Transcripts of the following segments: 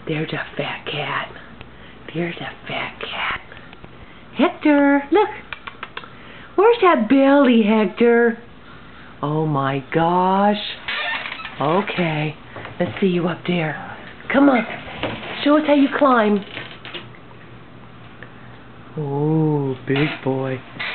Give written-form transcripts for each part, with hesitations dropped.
There's a fat cat. There's a fat cat. Hector, look. Where's that belly, Hector? Oh my gosh. Okay, let's see you up there. Come on. Show us how you climb. Oh, big boy.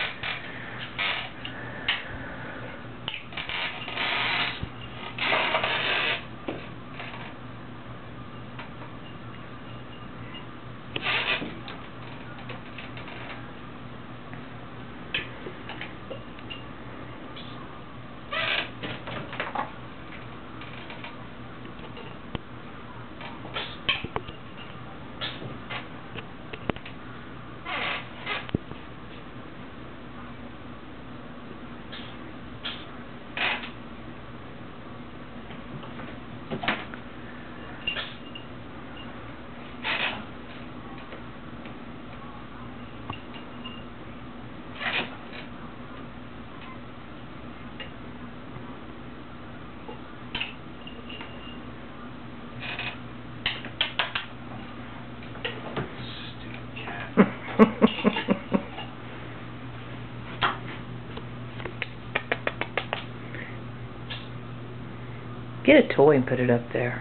Get a toy and put it up there.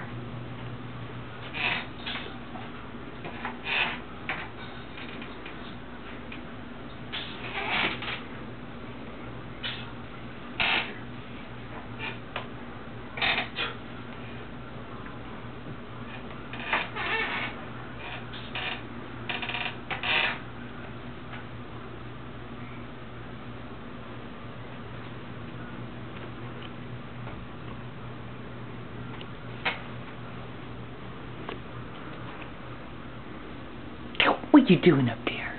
What you doing up there?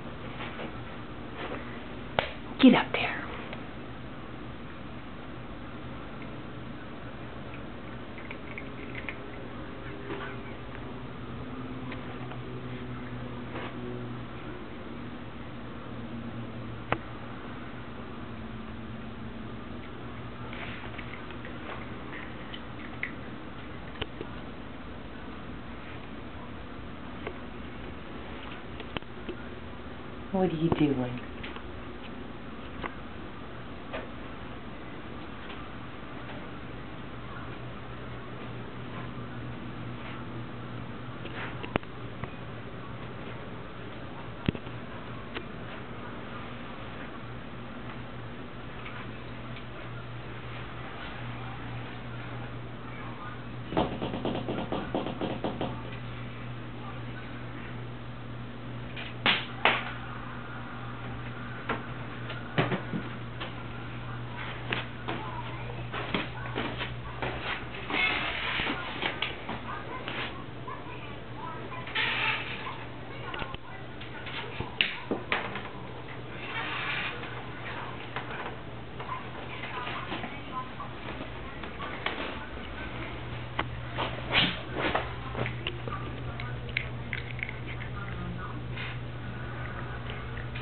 Get up there. What are you doing?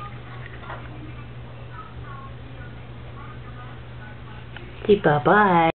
Say bye-bye.